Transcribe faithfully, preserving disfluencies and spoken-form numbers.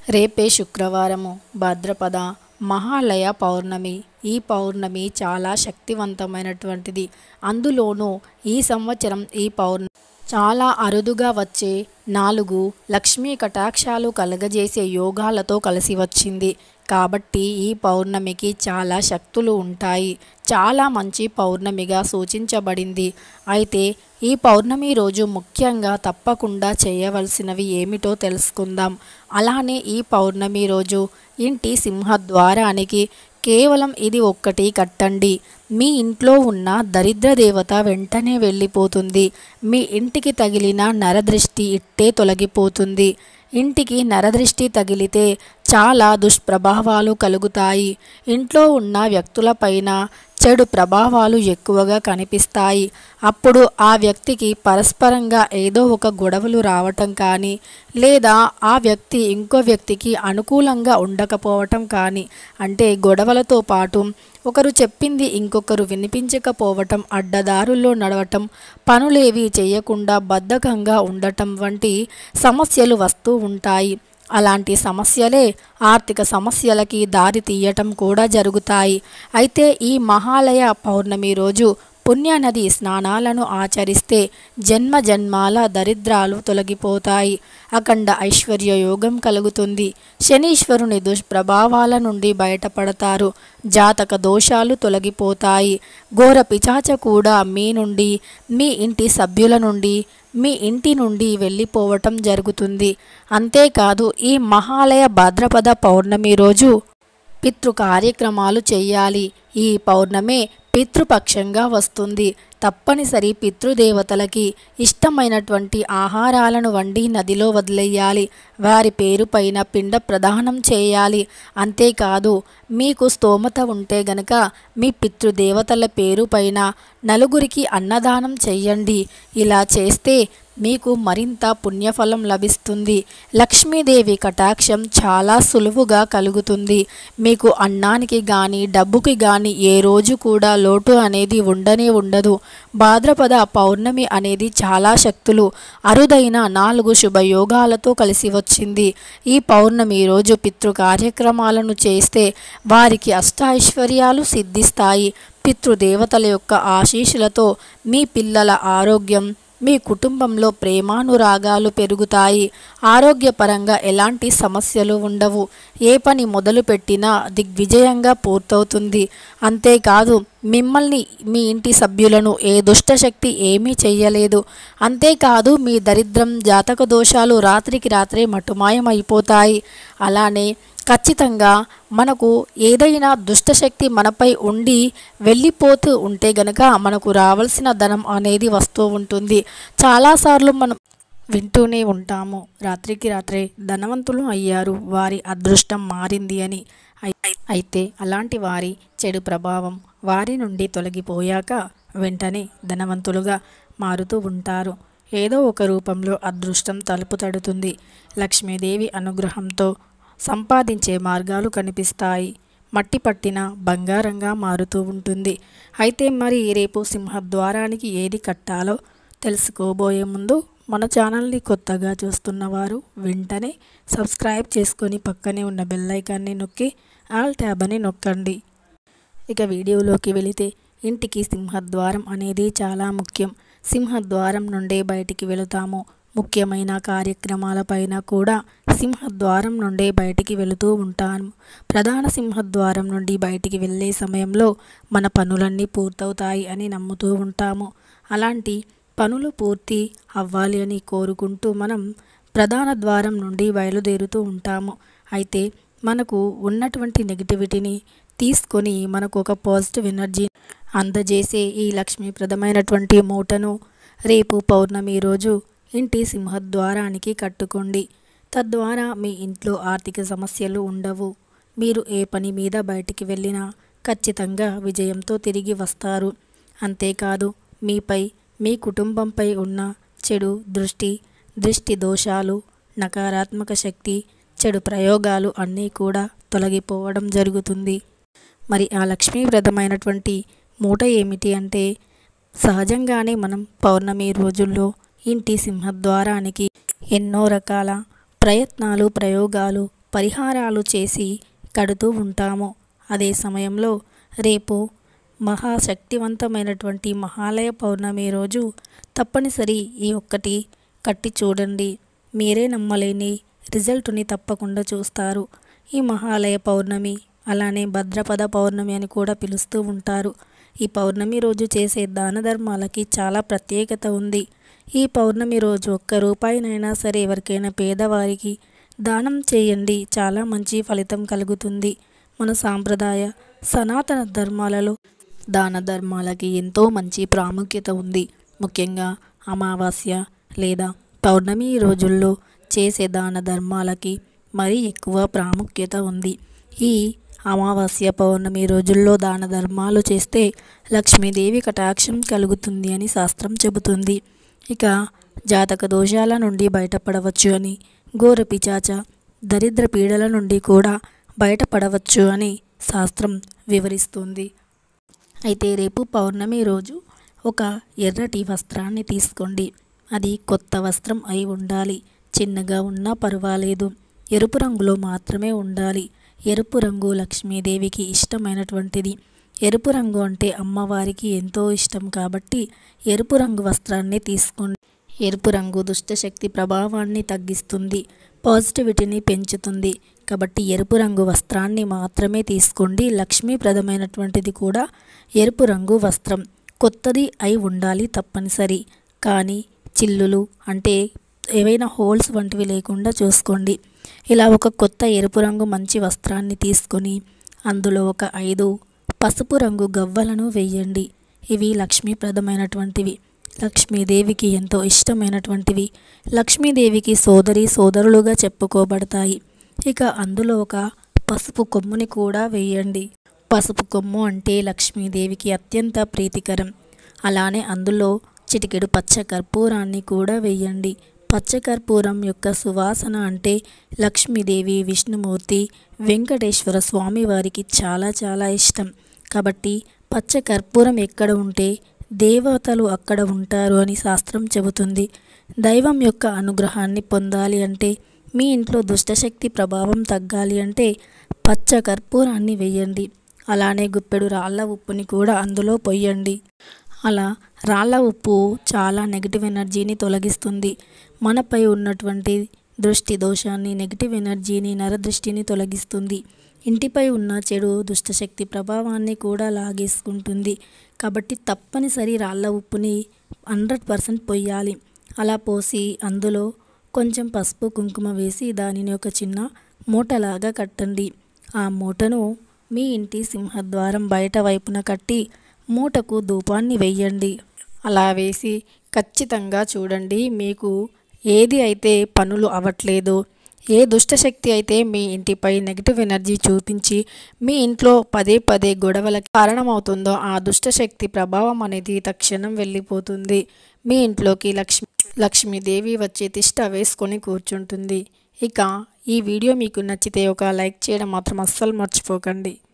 రేపే శుక్రవారము భాద్రపద మహాలయ పౌర్ణమి. ఈ పౌర్ణమి చాలా శక్తివంతమైనటువంటిది. అందులోనూ ఈ సంవత్సరం ఈ పౌర్ణమి చాలా అరుదుగా వచ్చే నాలుగు లక్ష్మీ కటాక్షాలు కలగజేసే యోగాలతో కలిసి వచ్చింది. కాబట్టి ఈ పౌర్ణమికి చాలా శక్తులు ఉంటాయి. చాలా మంచి పౌర్ణమిగా సూచించబడింది. అయితే ఈ పౌర్ణమి రోజు ముఖ్యంగా తప్పకుండా చేయవలసినవి ఏమిటో తెలుసుకుందాం. అలానే ఈ పౌర్ణమి రోజు ఇంటి సింహద్వారానికి కేవలం ఇది ఒక్కటి కట్టండి. మీ ఇంట్లో ఉన్న దరిద్ర దేవత వెంటనే వెళ్ళిపోతుంది. మీ ఇంటికి తగిలిన నరదృష్టి ఇట్టే తొలగిపోతుంది. ఇంటికి నరదృష్టి తగిలితే చాలా దుష్ప్రభావాలు కలుగుతాయి. ఇంట్లో ఉన్న వ్యక్తులపైన చెడు ప్రభావాలు ఎక్కువగా కనిపిస్తాయి. అప్పుడు ఆ వ్యక్తికి పరస్పరంగా ఏదో ఒక గొడవలు రావటం కానీ, లేదా ఆ వ్యక్తి ఇంకో వ్యక్తికి అనుకూలంగా ఉండకపోవటం కానీ, అంటే గొడవలతో పాటు ఒకరు చెప్పింది ఇంకొకరు వినిపించకపోవటం, అడ్డదారుల్లో నడవటం, పనులేవి చేయకుండా బద్ధకంగా ఉండటం వంటి సమస్యలు వస్తూ ఉంటాయి. అలాంటి సమస్యలే ఆర్థిక సమస్యలకి దారి తీయటం కూడా జరుగుతాయి. అయితే ఈ మహాలయ పౌర్ణమి రోజు పుణ్యనది స్నానాలను ఆచరిస్తే జన్మ జన్మాల దరిద్రాలు తొలగిపోతాయి. అఖండ ఐశ్వర్య యోగం కలుగుతుంది. శనీశ్వరుని దుష్ప్రభావాల నుండి బయటపడతారు. జాతక దోషాలు తొలగిపోతాయి. ఘోర పిశాచ కూడా మీ నుండి, మీ ఇంటి సభ్యుల నుండి, మీ ఇంటి నుండి వెళ్ళిపోవటం జరుగుతుంది. అంతేకాదు ఈ మహాలయ భాద్రపద పౌర్ణమి రోజు పితృ కార్యక్రమాలు చేయాలి. ఈ పౌర్ణమే పితృపక్షంగా వస్తుంది. తప్పనిసరి పితృదేవతలకి ఇష్టమైనటువంటి ఆహారాలను వండి నదిలో వదిలేయాలి. వారి పేరు పైన పిండ ప్రదానం చేయాలి. అంతేకాదు మీకు స్తోమత ఉంటే గనక మీ పితృదేవతల పేరు పైన నలుగురికి అన్నదానం చెయ్యండి. ఇలా చేస్తే మీకు మరింత పుణ్యఫలం లభిస్తుంది. లక్ష్మీదేవి కటాక్షం చాలా సులువుగా కలుగుతుంది. మీకు అన్నానికి కానీ డబ్బుకి కానీ ఏ రోజు కూడా లోటు అనేది ఉండనే ఉండదు. భాద్రపద పౌర్ణమి అనేది చాలా శక్తులు అరుదైన నాలుగు శుభయోగాలతో కలిసి వచ్చింది. ఈ పౌర్ణమి రోజు పితృ కార్యక్రమాలను చేస్తే వారికి అష్టైశ్వర్యాలు సిద్ధిస్తాయి. పితృదేవతల యొక్క ఆశీస్సులతో మీ పిల్లల ఆరోగ్యం, మీ కుటుంబంలో ప్రేమానురాగాలు పెరుగుతాయి. ఆరోగ్యపరంగా ఎలాంటి సమస్యలు ఉండవు. ఏ పని మొదలుపెట్టినా దిగ్విజయంగా పూర్తవుతుంది. అంతేకాదు మిమ్మల్ని, మీ ఇంటి సభ్యులను ఏ దుష్టశక్తి ఏమీ చెయ్యలేదు. అంతేకాదు మీ దరిద్రం, జాతక దోషాలు రాత్రికి రాత్రే మటుమాయమైపోతాయి. అలానే ఖచ్చితంగా మనకు ఏదైనా దుష్టశక్తి మనపై ఉండి వెళ్ళిపోతూ ఉంటే గనక మనకు రావాల్సిన ధనం అనేది వస్తూ ఉంటుంది. చాలాసార్లు మనం వింటూనే ఉంటాము, రాత్రికి రాత్రే ధనవంతులు అయ్యారు, వారి అదృష్టం మారింది అని. అయితే అలాంటి వారి చెడు ప్రభావం వారి నుండి తొలగిపోయాక వెంటనే ధనవంతులుగా మారుతూ ఉంటారు. ఏదో ఒక రూపంలో అదృష్టం తలుపు తడుతుంది. లక్ష్మీదేవి అనుగ్రహంతో సంపాదించే మార్గాలు కనిపిస్తాయి. మట్టి పట్టిన బంగారంగా మారుతూ ఉంటుంది. అయితే మరి రేపు సింహద్వారానికి ఏది కట్టాలో తెలుసుకోబోయే ముందు మన ఛానల్ని కొత్తగా చూస్తున్నవారు వెంటనే సబ్స్క్రైబ్ చేసుకొని పక్కనే ఉన్న బెల్ ఐకాన్ని నొక్కి ఆల్ ట్యాబ్ అని నొక్కండి. ఇక వీడియోలోకి వెళితే ఇంటికి సింహద్వారం అనేది చాలా ముఖ్యం. సింహద్వారం నుండే బయటికి వెళుతాము. ముఖ్యమైన కార్యక్రమాలపైన కూడా సింహద్వారం నుండే బయటికి వెళుతూ ఉంటాము. ప్రధాన సింహద్వారం నుండి బయటికి వెళ్ళే సమయంలో మన పనులన్నీ పూర్తవుతాయి అని నమ్ముతూ ఉంటాము. అలాంటి పనులు పూర్తి అవ్వాలి అని కోరుకుంటూ మనం ప్రధాన ద్వారం నుండి బయలుదేరుతూ ఉంటాము. అయితే మనకు ఉన్నటువంటి నెగిటివిటీని తీసుకొని మనకు ఒక పాజిటివ్ ఎనర్జీ అందజేసే ఈ లక్ష్మీప్రదమైనటువంటి మూటను రేపు పౌర్ణమి రోజు ఇంటి సింహద్వారానికి కట్టుకోండి. తద్వారా మీ ఇంట్లో ఆర్థిక సమస్యలు ఉండవు. మీరు ఏ పని మీద బయటికి వెళ్ళినా ఖచ్చితంగా విజయంతో తిరిగి వస్తారు. అంతేకాదు మీపై, మీ కుటుంబంపై ఉన్న చెడు దృష్టి, దృష్టి దోషాలు, నకారాత్మక శక్తి, చెడు ప్రయోగాలు అన్నీ కూడా తొలగిపోవడం జరుగుతుంది. మరి ఆ లక్ష్మీప్రదమైనటువంటి మూట ఏమిటి అంటే, సహజంగానే మనం పౌర్ణమి రోజుల్లో ఇంటి సింహద్వారానికి ఎన్నో రకాల ప్రయత్నాలు, ప్రయోగాలు పరిహారాలు చేసి కడుతూ ఉంటాము. అదే సమయంలో రేపు మహాశక్తివంతమైనటువంటి మహాలయ పౌర్ణమి రోజు తప్పనిసరి ఈ ఒక్కటి కట్టి చూడండి. మీరే నమ్మలేని రిజల్ట్ని తప్పకుండా చూస్తారు. ఈ మహాలయ పౌర్ణమి అలానే భద్రపద పౌర్ణమి అని కూడా పిలుస్తూ ఉంటారు. ఈ పౌర్ణమి రోజు చేసే దాన ధర్మాలకి చాలా ప్రత్యేకత ఉంది. ఈ పౌర్ణమి రోజు ఒక్క రూపాయినైనా సరే ఎవరికైనా పేదవారికి దానం చేయండి, చాలా మంచి ఫలితం కలుగుతుంది. మన సాంప్రదాయ సనాతన ధర్మాలలో దాన ధర్మాలకి ఎంతో మంచి ప్రాముఖ్యత ఉంది. ముఖ్యంగా అమావాస్య లేదా పౌర్ణమి రోజుల్లో చేసే దాన ధర్మాలకి మరీ ఎక్కువ ప్రాముఖ్యత ఉంది. ఈ అమావాస్య పౌర్ణమి రోజుల్లో దాన ధర్మాలు చేస్తే లక్ష్మీదేవి కటాక్షం కలుగుతుంది అని శాస్త్రం చెబుతుంది. ఇక జాతక దోషాల నుండి బయటపడవచ్చు అని, ఘోర పిశాచ దరిద్ర పీడల నుండి కూడా బయటపడవచ్చు అని శాస్త్రం వివరిస్తుంది. అయితే రేపు పౌర్ణమి రోజు ఒక ఎర్రటి వస్త్రాన్ని తీసుకోండి. అది కొత్త వస్త్రం అయి ఉండాలి. చిన్నగా ఉన్నా పర్వాలేదు, ఎరుపు రంగులో మాత్రమే ఉండాలి. ఎరుపు రంగు లక్ష్మీదేవికి ఇష్టమైనటువంటిది. ఎరుపు రంగు అంటే అమ్మవారికి ఎంతో ఇష్టం కాబట్టి ఎరుపు రంగు వస్త్రాన్ని తీసుకోండి. ఎరుపు రంగు దుష్టశక్తి ప్రభావాన్ని తగ్గిస్తుంది, పాజిటివిటీని పెంచుతుంది. కాబట్టి ఎరుపు రంగు వస్త్రాన్ని మాత్రమే తీసుకోండి. లక్ష్మీప్రదమైనటువంటిది కూడా ఎరుపు రంగు వస్త్రం కొత్తది అయి ఉండాలి తప్పనిసరి. కానీ చిల్లులు అంటే ఏవైనా హోల్స్ వంటివి లేకుండా చూసుకోండి. ఇలా ఒక కొత్త ఎరుపు రంగు మంచి వస్త్రాన్ని తీసుకొని అందులో ఒక ఐదు పసుపు రంగు గవ్వలను వేయండి. ఇవి లక్ష్మీప్రదమైనటువంటివి, లక్ష్మీదేవికి ఎంతో ఇష్టమైనటువంటివి, లక్ష్మీదేవికి సోదరి సోదరులుగా చెప్పుకోబడతాయి. ఇక అందులో ఒక పసుపు కొమ్ముని కూడా వేయండి. పసుపు కొమ్ము అంటే లక్ష్మీదేవికి అత్యంత ప్రీతికరం. అలానే అందులో చిటికెడు పచ్చ కర్పూరాన్ని కూడా వేయండి. పచ్చకర్పూరం యొక్క సువాసన అంటే లక్ష్మీదేవి, విష్ణుమూర్తి, వెంకటేశ్వర స్వామి వారికి చాలా చాలా ఇష్టం. కాబట్టి పచ్చకర్పూరం ఎక్కడ ఉంటే దేవతలు అక్కడ ఉంటారు అని శాస్త్రం చెబుతుంది. దైవం యొక్క అనుగ్రహాన్ని పొందాలి అంటే, మీ ఇంట్లో దుష్టశక్తి ప్రభావం తగ్గాలి అంటే పచ్చ కర్పూరాన్ని వేయండి. అలానే గుప్పెడు రాళ్ళ ఉప్పుని కూడా అందులో పొయ్యండి. అలా రాళ్ళ ఉప్పు చాలా నెగిటివ్ ఎనర్జీని తొలగిస్తుంది. మనపై ఉన్నటువంటి దృష్టి దోషాన్ని, నెగిటివ్ ఎనర్జీని, నరదృష్టిని తొలగిస్తుంది. ఇంటిపై ఉన్న చెడు దుష్టశక్తి ప్రభావాన్ని కూడా లాగేసుకుంటుంది. కాబట్టి తప్పనిసరి రాళ్ళ ఉప్పుని హండ్రెడ్ పర్సెంట్ పొయ్యాలి. అలా పోసి అందులో కొంచెం పసుపు కుంకుమ వేసి దానిని ఒక చిన్న మూటలాగా కట్టండి. ఆ మూటను మీ ఇంటి సింహద్వారం బయట వైపున కట్టి మూటకు ధూపాన్ని వెయ్యండి. అలా వేసి ఖచ్చితంగా చూడండి, మీకు ఏది అయితే పనులు అవ్వట్లేదో, ఏ దుష్టశక్తి అయితే మీ ఇంటిపై నెగిటివ్ ఎనర్జీ చూపించి మీ ఇంట్లో పదే పదే గొడవలకు కారణమవుతుందో ఆ దుష్టశక్తి ప్రభావం అనేది తక్షణం వెళ్ళిపోతుంది. మీ ఇంట్లోకి లక్ష్మి లక్ష్మీదేవి వచ్చి తిష్ట వేసుకొని కూర్చుంటుంది. ఇక ఈ వీడియో మీకు నచ్చితే ఒక లైక్ చేయడం మాత్రం అస్సలు మర్చిపోకండి.